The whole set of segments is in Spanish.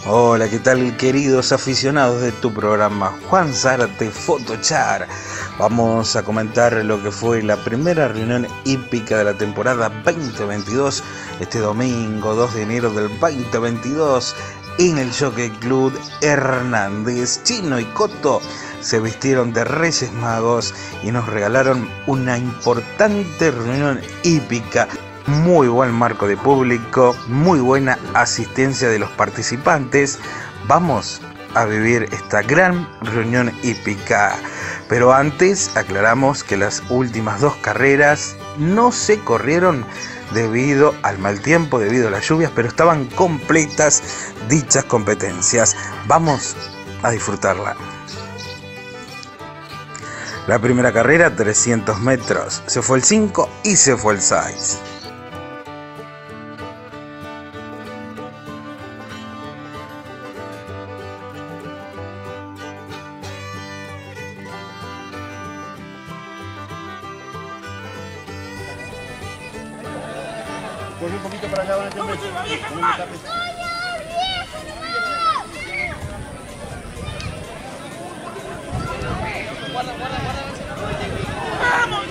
Hola, ¿qué tal, queridos aficionados de tu programa Juan Zárate Photochar? Vamos a comentar lo que fue la primera reunión hípica de la temporada 2022, este domingo 2 de enero del 2022, en el Jockey Club Hernández. Chino y Coto se vistieron de Reyes Magos y nos regalaron una importante reunión hípica. Muy buen marco de público, muy buena asistencia de los participantes. Vamos a vivir esta gran reunión hípica. Pero antes aclaramos que las últimas dos carreras no se corrieron debido al mal tiempo, debido a las lluvias, pero estaban completas dichas competencias. Vamos a disfrutarla. La primera carrera, 300 metros. Se fue el 5 y se fue el 6. Corre un poquito para acá, van a tener. ¡Vamos,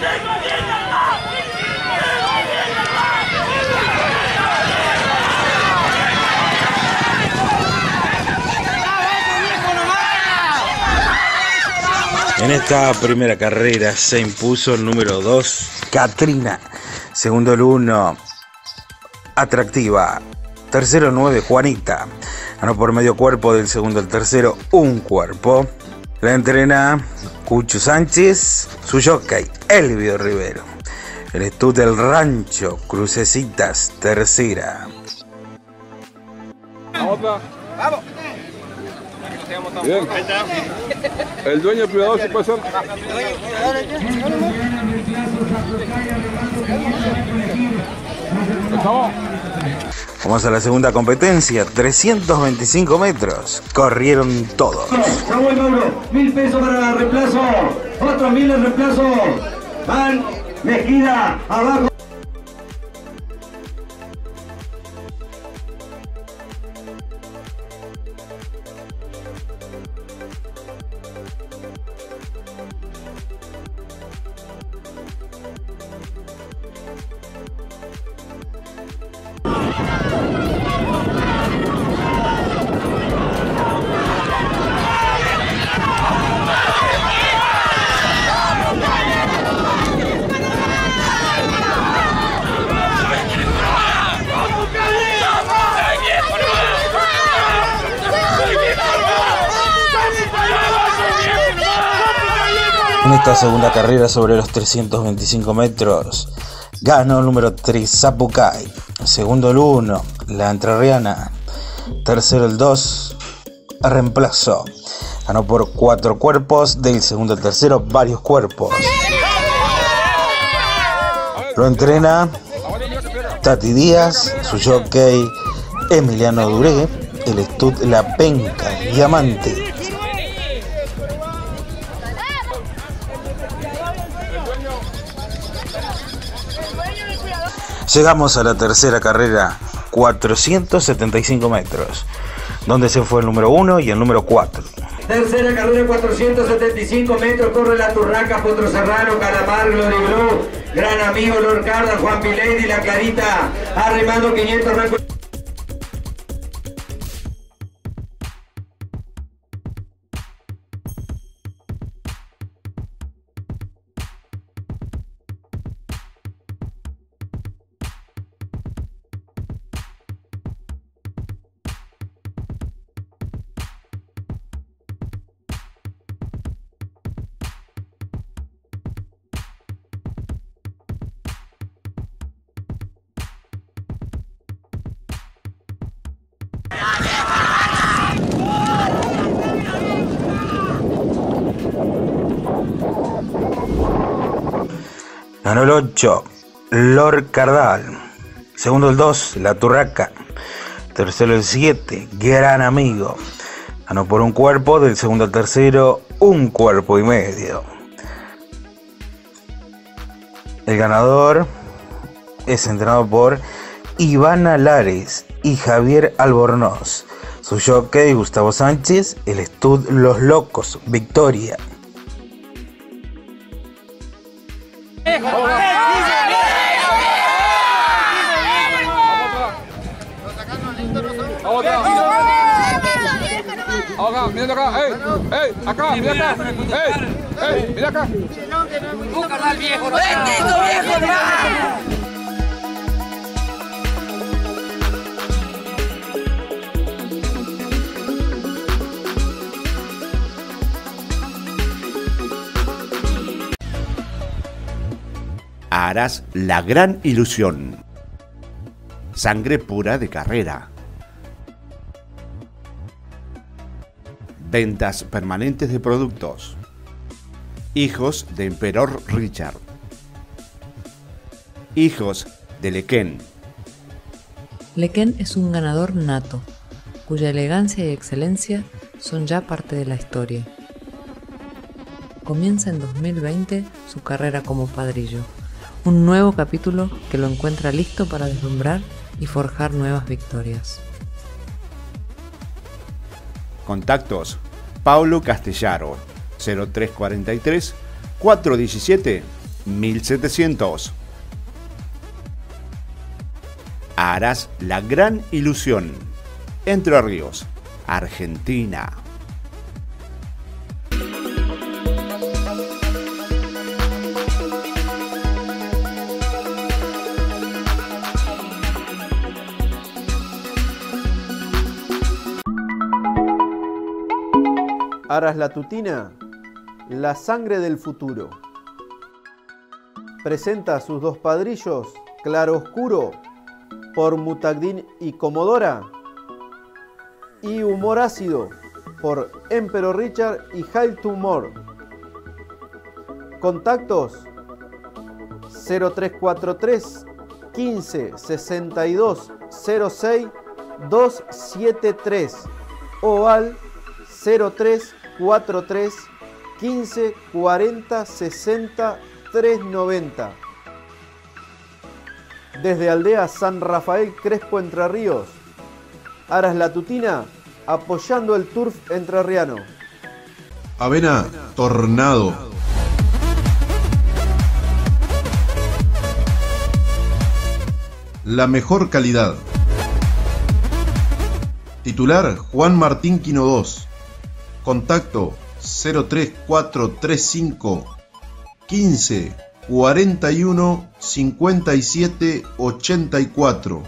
En esta primera carrera se impuso el número 2, Katrina. Segundo el 1, Atractiva. Tercero 9, Juanita. Ganó por medio cuerpo del segundo al tercero, un cuerpo. La entrena Cucho Sánchez, su jockey, Elvio Rivero. El Estud del Rancho, Crucecitas, tercera. Otra. ¡Vamos! Bien. El dueño privador se puede hacer. Vamos a la segunda competencia, 325 metros. Corrieron todos. Samuel Mauro, 1000 pesos para reemplazo. Otros 1000 de reemplazo. Van Mejida, abajo. En esta segunda carrera sobre los 325 metros ganó el número 3, Zapucay. Segundo el 1, la entrerriana. Tercero el 2, Reemplazo. Ganó por 4 cuerpos, del segundo al tercero varios cuerpos. Lo entrena Tati Díaz, su jockey Emiliano Duré, el Estud La Penca, Diamante. Llegamos a la tercera carrera, 475 metros, donde se fue el número 1 y el número 4. Tercera carrera, 475 metros, corre la Turraca, Potro Serrano, Calamar, Glory Blue, Gran Amigo, Lord Carda, Juan Piledi, La Clarita, arrimando 500 metros. Ganó el 8, Lord Cardal. Segundo el 2, La Turraca. Tercero el 7, Gran Amigo. Ganó por un cuerpo, del segundo al tercero, un cuerpo y medio. El ganador es entrenado por Ivana Lares y Javier Albornoz. Su jockey Gustavo Sánchez, el stud Los Locos, victoria. Mira acá, acá, mira acá, mira acá. Búscalo al viejo, viejo! Aras la gran ilusión. Sangre pura de carrera. Ventas permanentes de productos. Hijos de Emperor Richard. Hijos de Lequén. Lequén es un ganador nato, cuya elegancia y excelencia son ya parte de la historia. Comienza en 2020 su carrera como padrillo, un nuevo capítulo que lo encuentra listo para deslumbrar y forjar nuevas victorias. Contactos: Paulo Castellaro, 0343 417 1700. Aras la gran ilusión. Entre Ríos, Argentina. Aras la Tutina, la sangre del futuro. Presenta a sus dos padrillos, Claro Oscuro, por Mutagdin y Comodora, y Humor Ácido, por Emperor Richard y Hail to More. Contactos: 0343 15 62 06 273 o al 0343 15 40 60 390. Desde Aldea San Rafael Crespo, Entre Ríos, Aras la Tutina, apoyando el turf entrerriano. Avena Tornado. La mejor calidad. Titular: Juan Martín Quino 2. Contacto: 03435 15 41 57 84.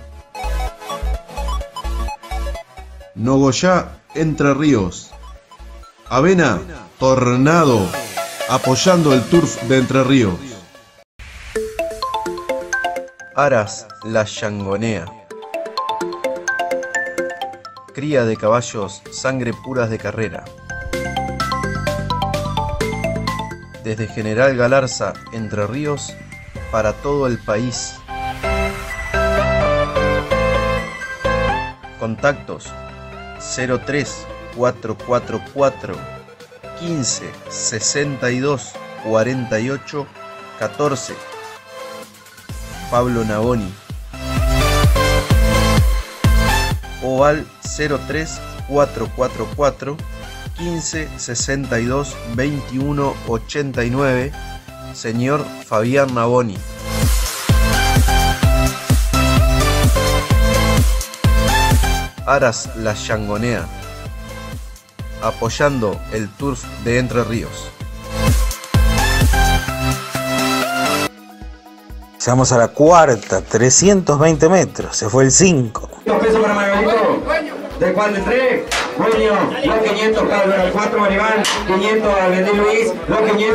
Nogoyá, Entre Ríos. Avena Tornado, apoyando el turf de Entre Ríos. Aras la Yangonea. Cría de caballos, sangre puras de carrera. Desde General Galarza, Entre Ríos, para todo el país. Contactos: 03444 15 62 48 14. Pablo Navoni. O al 03444 15 62 21 89, señor Fabián Navoni. Aras la Yangonea, apoyando el turf de Entre Ríos. Pasamos a la cuarta, 320 metros, se fue el 5. Pesos para Margarito, ¿de cuál? ¿De 3? Dueño, los 500 para el 4 Maribán, 500 a Vendí Luis, los 500.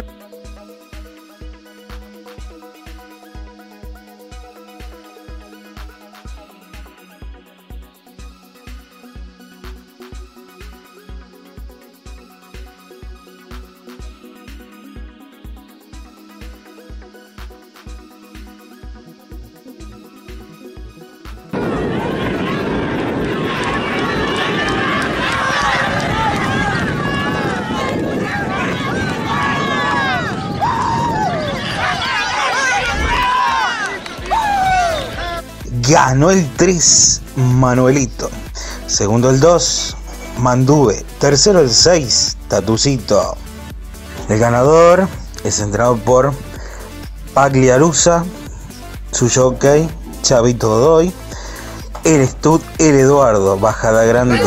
Ganó el 3, Manuelito. Segundo el 2, Manduve. Tercero el 6, Tatucito. El ganador es entrenado por Pagliarusa, su jockey, Chavito Godoy. El Stud, el Eduardo, Bajada Grande.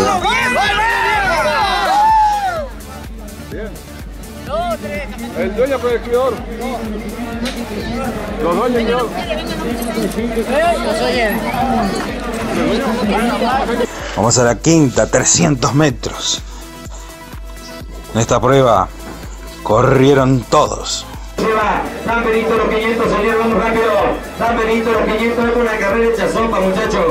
El dueño por el escribidor. Los dueños, señor. Vamos a la quinta, 300 metros. En esta prueba corrieron todos. Dan Benito los 500, señor, vamos rápido. Dan Benito los 500, es una carrera hecha sopa, muchachos.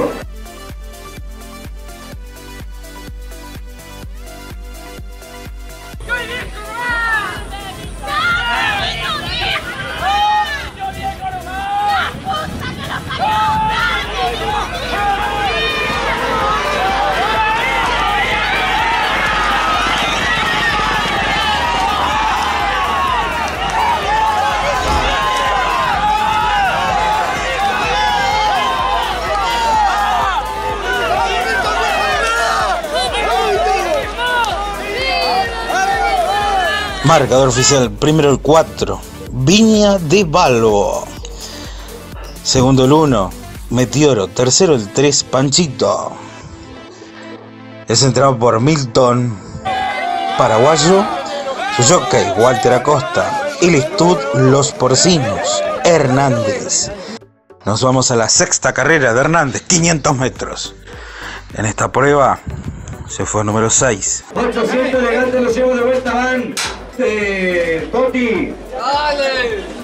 Marcador oficial, primero el 4, Viña de Balbo. Segundo el 1, Meteoro. Tercero el 3, Panchito. Es entrenado por Milton, paraguayo. Su jockey, Walter Acosta. El Stud, Los Porcinos, Hernández. Nos vamos a la sexta carrera de Hernández, 500 metros. En esta prueba se fue número 6. 800 elegantes, los llevo de vuelta, van. Coti. ¡Dale!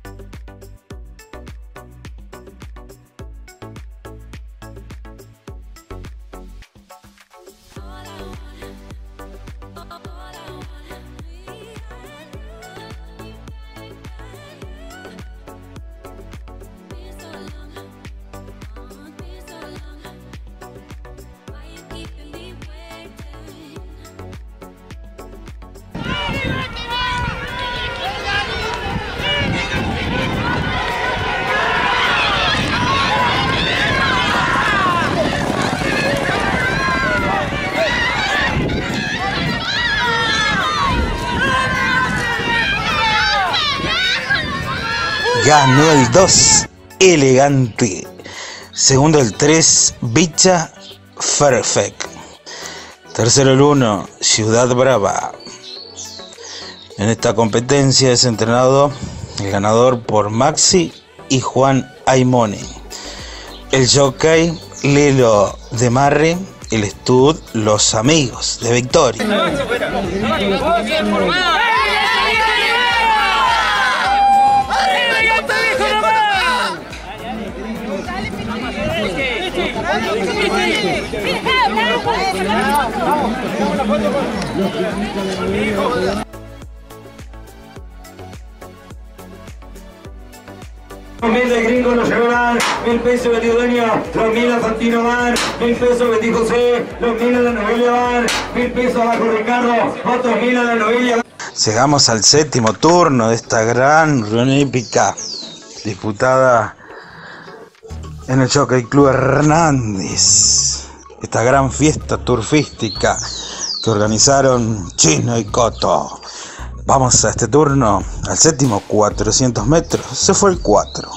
Ganó el 2, Elegante. Segundo el 3, Bicha Perfect. Tercero el 1, Ciudad Brava. En esta competencia es entrenado el ganador por Maxi y Juan Aimone. El jockey, Lelo de Marre. El Stud, Los Amigos de Victoria. Los 1000 de Gringo nos llevarán, 1000 pesos vendió dueño, los 1000 a Santino van, 1000 pesos vendí José, los 1000 a la Novelia van, 1000 pesos abajo Ricardo, otros 1000 a la Novelia. Llegamos al séptimo turno de esta gran reunión hípica disputada en el Jockey Club Hernández. Esta gran fiesta turfística que organizaron Chino y Coto. Vamos a este turno, al séptimo, 400 metros. Se fue el 4.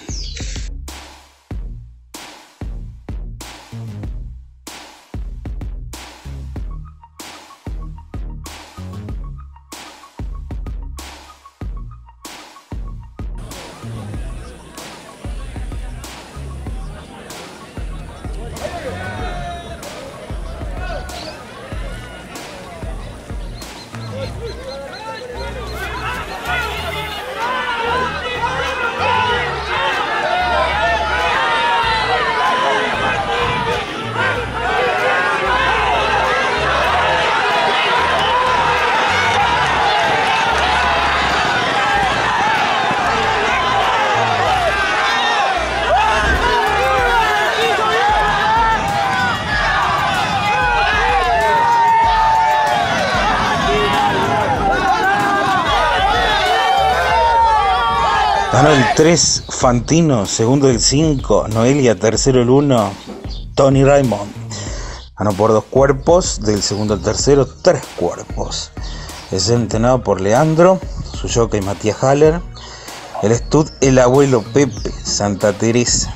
Ganó el 3, Fantino. Segundo el 5, Noelia. Tercero el 1, Tony Raymond. Ganó por 2 cuerpos, del segundo al tercero 3 cuerpos. Es entrenado por Leandro, su jockey Matías Haller, el stud el abuelo Pepe, Santa Teresa.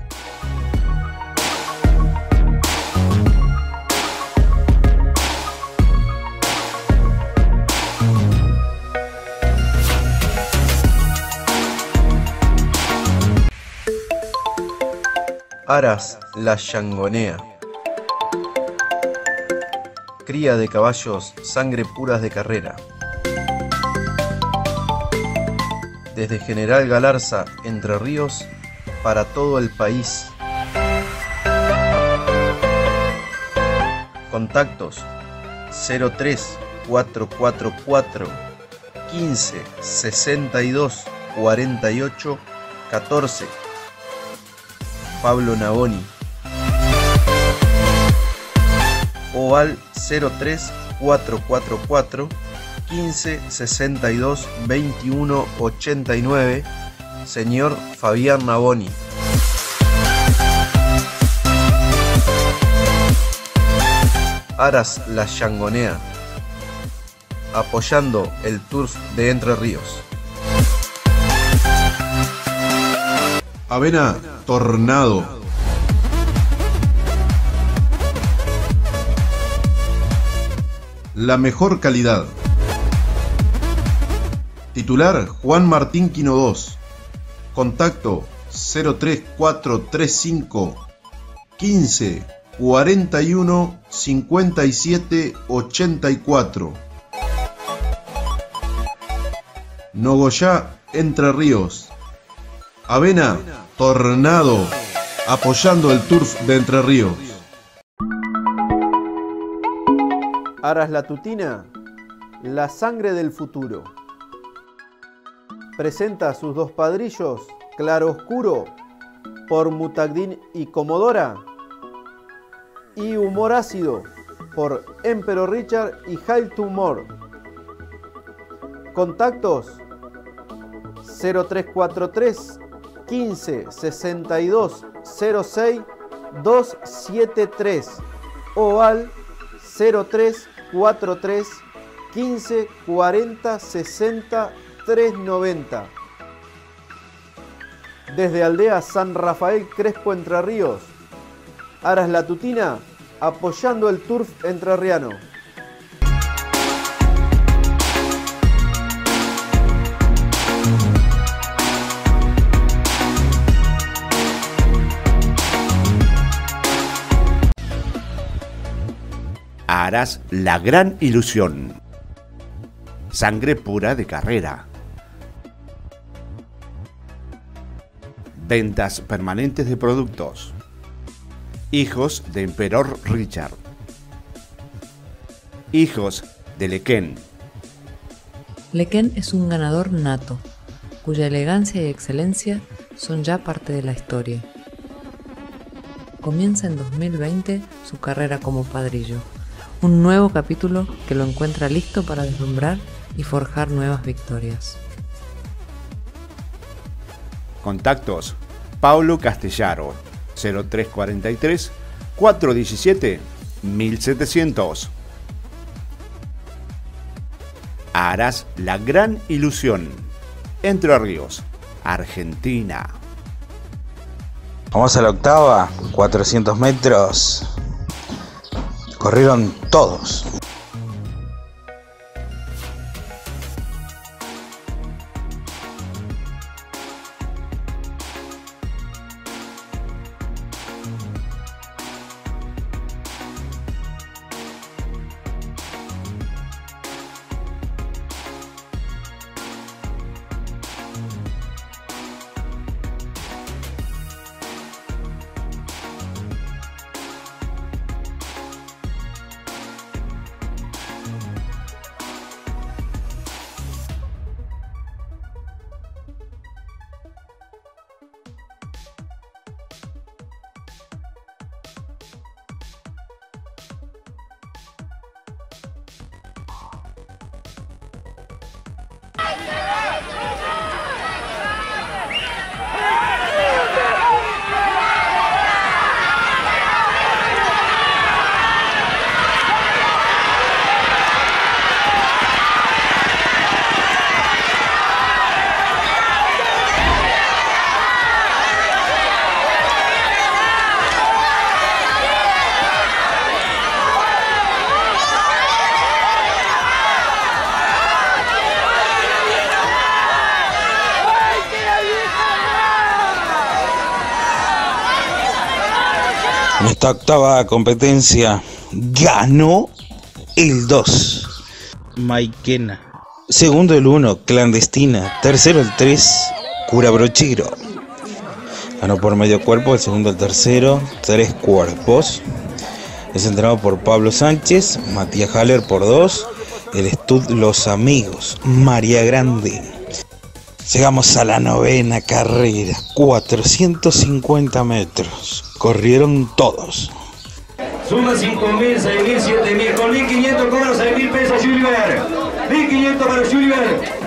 Aras la Yangonea. Cría de caballos, sangre puras de carrera. Desde General Galarza, Entre Ríos, para todo el país. Contactos 03 444 15 62 48 14. Pablo Navoni. O al 03 444 15 62 21 89, señor Fabián Navoni. Aras la Yangonea, apoyando el turf de Entre Ríos. Avena Tornado. La mejor calidad. Titular Juan Martín Quino 2. Contacto 03435 15 41 57 84. Nogoyá, Entre Ríos. Avena Tornado, apoyando el turf de Entre Ríos. Aras la Tutina, la sangre del futuro. Presenta a sus 2 padrillos, Claroscuro, por Mutagdin y Comodora, y Humor Ácido, por Emperor Richard y Hail to More. Contactos 0343 15 62 06 273 o al 0343 15 40 60 390. Desde Aldea San Rafael Crespo, Entre Ríos, Aras la Tutina, apoyando el turf entrerriano. Aras la gran ilusión. Sangre pura de carrera. Ventas permanentes de productos. Hijos de Emperor Richard. Hijos de Lequén. Lequén es un ganador nato, cuya elegancia y excelencia son ya parte de la historia. Comienza en 2020 su carrera como padrillo, un nuevo capítulo que lo encuentra listo para deslumbrar y forjar nuevas victorias. Contactos: Paulo Castellaro, 0343 417 1700. Aras la gran ilusión. Entre Ríos, Argentina. Vamos a la octava, 400 metros. Corrieron todos. En esta octava competencia ganó el 2, Maikena. Segundo el 1, Clandestina. Tercero el 3, Cura Brochero. Ganó por medio cuerpo el segundo el tercero, 3 cuerpos. Es entrenado por Pablo Sánchez, Matías Haller por 2, el Stud Los Amigos, María Grande. Llegamos a la novena carrera, 450 metros. Corrieron todos. Suma 5.000, 6.000, 7.000. Con 1.500 cobra 6.000 pesos Juliver. 1.500 para Juliver.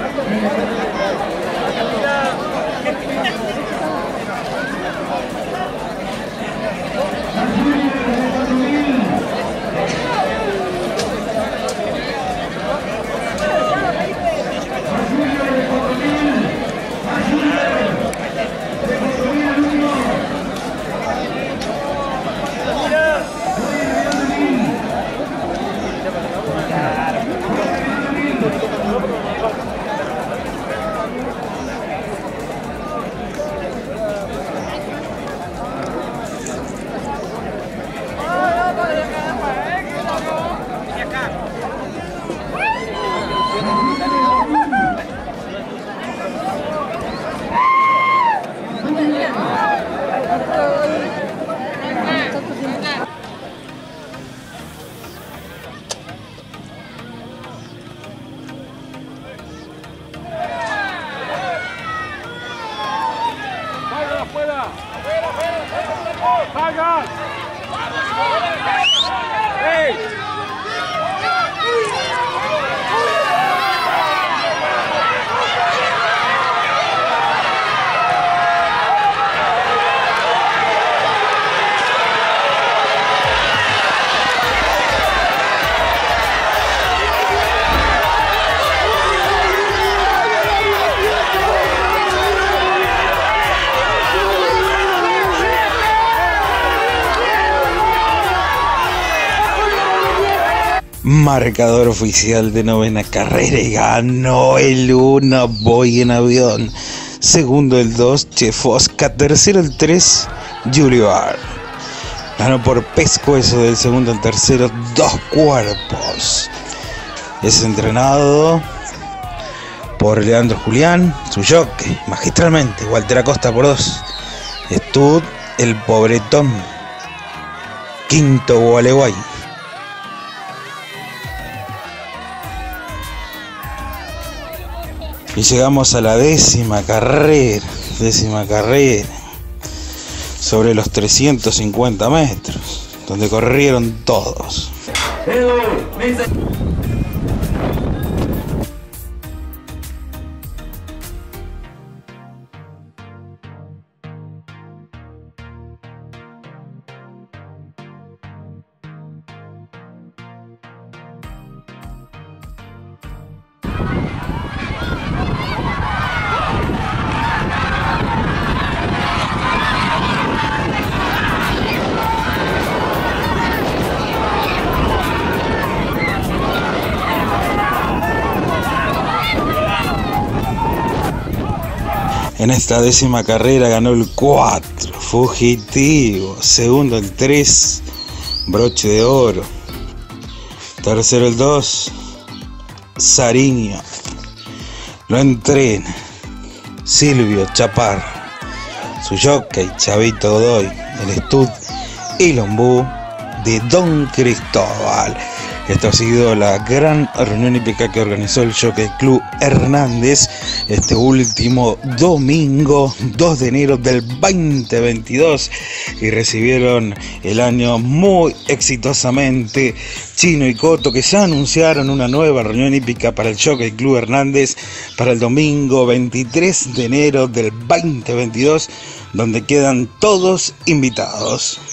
Marcador oficial de novena carrera y ganó el 1, Voy en Avión. Segundo el 2, Chefosca. Tercero el 3, Julivar. Ganó por pescuezo del segundo al tercero, 2 cuerpos. Es entrenado por Leandro Julián, su jockey, magistralmente. Walter Acosta por 2. Stud, el Pobretón. Quinto, Gualeguay. Y llegamos a la décima carrera, sobre los 350 metros, donde corrieron todos. En esta décima carrera ganó el 4, Fugitivo. Segundo el 3, Broche de Oro. Tercero el 2, Sariño. Lo entrena Silvio Chaparro. Su jockey, Chavito Godoy. El Stud y Lombú de Don Cristóbal. Esto ha sido la gran reunión hípica que organizó el Jockey Club Hernández este último domingo 2 de enero del 2022 y recibieron el año muy exitosamente Chino y Coto, que ya anunciaron una nueva reunión hípica para el Jockey Club Hernández para el domingo 23 de enero del 2022, donde quedan todos invitados.